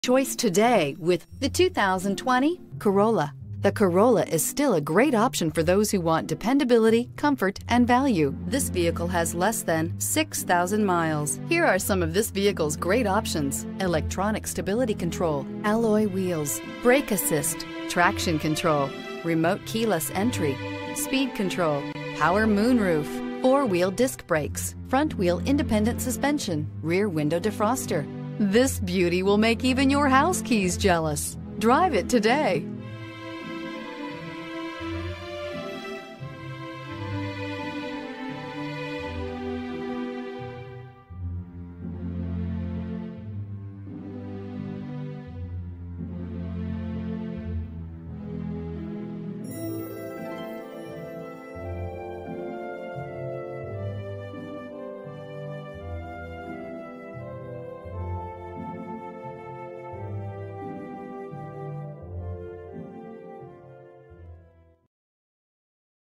Choice today with the 2020 Corolla. The Corolla is still a great option for those who want dependability, comfort, and value. This vehicle has less than 6,000 miles. Here are some of this vehicle's great options: electronic stability control, alloy wheels, brake assist, traction control, remote keyless entry, speed control, power moonroof, four-wheel disc brakes, front-wheel independent suspension, rear window defroster. This beauty will make even your house keys jealous. Drive it today.